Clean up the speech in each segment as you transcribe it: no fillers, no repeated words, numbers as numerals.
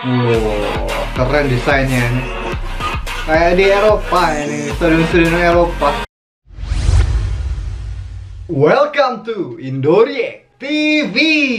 Keren desainnya ini. Kayak di Eropa ini, stadion-stadion Eropa. Welcome to Indoreact TV.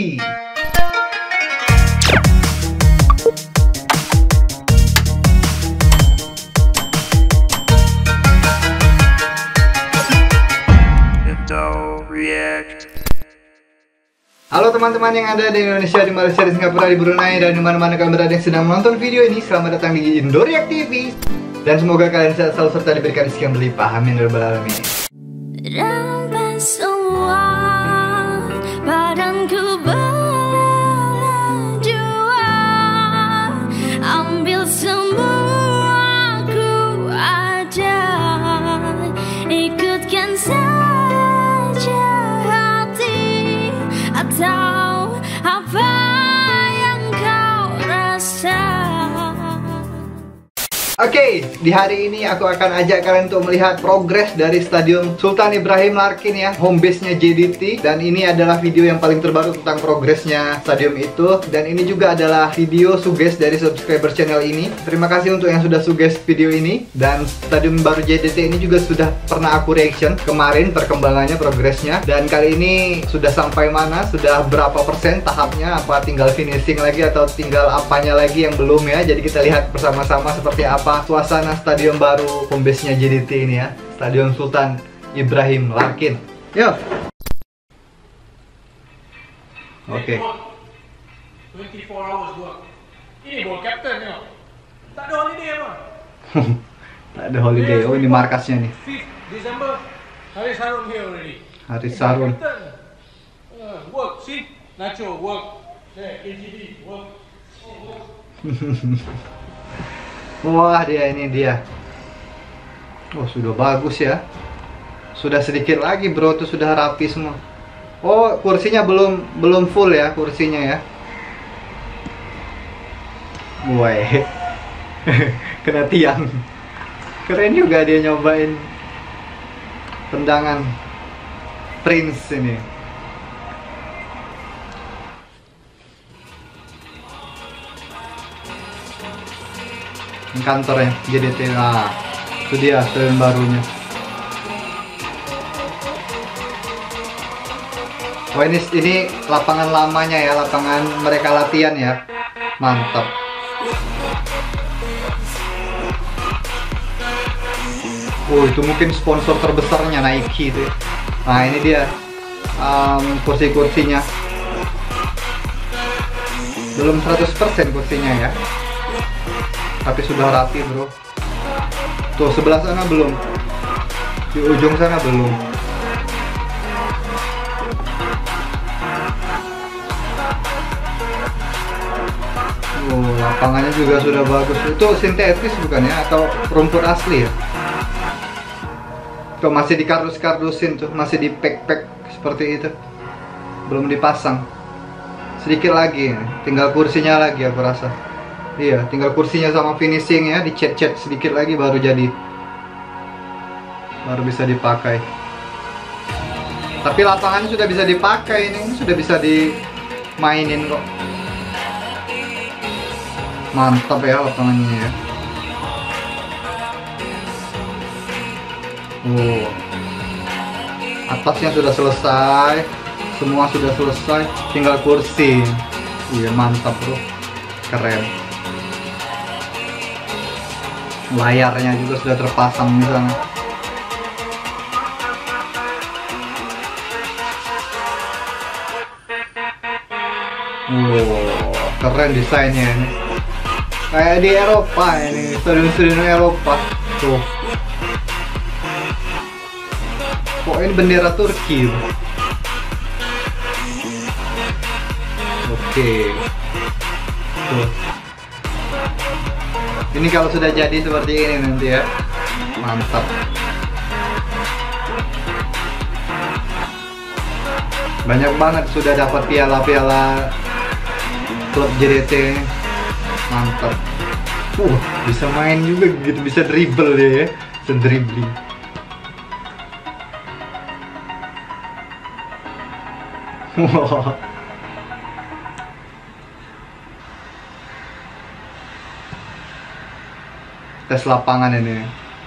Halo teman-teman yang ada di Indonesia, di Malaysia, di Singapura, di Brunei, dan di mana-mana kalian berada yang sedang menonton video ini. Selamat datang di Indoreact TV. Dan semoga kalian sehat selalu serta diberikan rezeki yang berlimpah. Amin ya rabbal alamin. Rampas semua badanku berdua, ambil semua ku ada, ikutkan saja hati atau apa yang kau rasa. Oke, di hari ini aku akan ajak kalian untuk melihat progres dari Stadion Sultan Ibrahim Larkin ya, home base-nya JDT. Dan ini adalah video yang paling terbaru tentang progresnya stadion itu. Dan ini juga adalah video suggest dari subscriber channel ini. Terima kasih untuk yang sudah suggest video ini. Dan stadion baru JDT ini juga sudah pernah aku reaction kemarin perkembangannya, progresnya. Dan kali ini sudah sampai mana, sudah berapa persen tahapnya, apa tinggal finishing lagi atau tinggal apanya lagi yang belum ya. Jadi kita lihat bersama-sama seperti apa suasana stadion baru home base-nya JDT ini ya, Stadion Sultan Ibrahim Larkin. Yuk. Oke. 24 hours work. Ini ball captain ya. Tak ada holiday apa? Tak ada holiday. Oh, ini markasnya nih. 5th December. Haris Harun here already. Haris Harun. Work, see? Nacho, work. There, KGD, work. Oh, work. Wah, ini dia. Oh, sudah bagus ya. Sudah sedikit lagi bro, tuh sudah rapi semua. Oh, kursinya belum full ya, kursinya ya. Woi. Kena tiang. Keren juga dia nyobain tendangan Prince ini. Kantornya JDT. Nah, itu dia stadion barunya. Oh, ini lapangan lamanya ya, lapangan mereka latihan ya. Mantap. Oh, itu mungkin sponsor terbesarnya Nike itu. Nah, ini dia kursi-kursinya. Belum 100% kursinya ya, tapi sudah rapi bro. Tuh sebelah sana belum, di ujung sana belum. Lapangannya juga sudah bagus. Itu sintetis bukan ya, atau rumput asli ya? Tuh masih dikardus-kardusin tuh, masih di pack-pack seperti itu, belum dipasang. Sedikit lagi, tinggal kursinya lagi aku rasa. Iya, tinggal kursinya sama finishing ya, dicat-cat sedikit lagi baru jadi. Baru bisa dipakai. Tapi lapangannya sudah bisa dipakai ini sudah bisa dimainin kok. Mantap ya lapangannya ya. Atasnya sudah selesai, semua sudah selesai, tinggal kursi. Iya, mantap bro, keren. Layarnya juga sudah terpasang di sana. Keren desainnya ini. Kayak di Eropa ini, stadion-stadion Eropa. Tuh. Kok ini bendera Turki? Oke. Tuh. Ini kalau sudah jadi seperti ini nanti ya, mantap. Banyak banget sudah dapat piala-piala klub JDT, mantap. Bisa main juga gitu, bisa dribble dia ya, bisa dribbling. tes lapangan ini.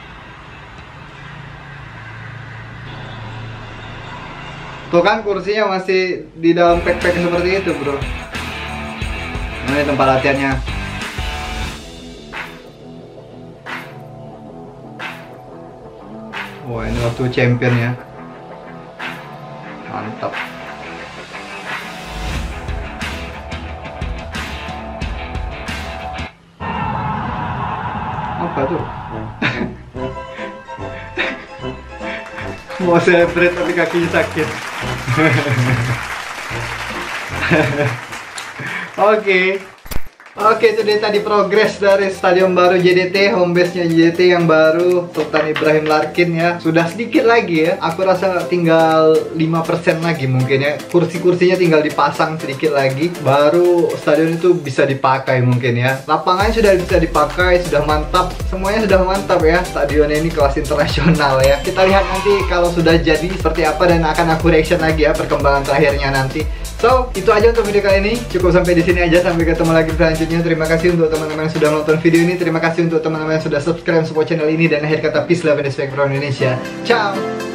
Tuh kan kursinya masih di dalam pack-pack seperti itu, bro. Ini tempat latihannya. Wah, ini waktu champion ya. Mantap. Apa tuh? Mau celebrate tapi kakinya sakit. Oke, itu dia tadi progres dari stadion baru JDT, home base-nya JDT yang baru, Sultan Ibrahim Larkin ya. Sudah sedikit lagi ya, aku rasa tinggal 5% lagi mungkin ya. Kursi-kursinya tinggal dipasang sedikit lagi, baru stadion itu bisa dipakai mungkin ya. Lapangannya sudah bisa dipakai, sudah mantap, semuanya sudah mantap ya. Stadionnya ini kelas internasional ya. Kita lihat nanti kalau sudah jadi seperti apa dan akan aku reaction lagi ya perkembangan terakhirnya nanti. So, itu aja untuk video kali ini. Cukup sampai di sini aja. Sampai ketemu lagi selanjutnya. Terima kasih untuk teman-teman yang sudah nonton video ini. Terima kasih untuk teman-teman yang sudah subscribe support channel ini. Dan akhir kata, peace, love, and respect from Indonesia. Ciao!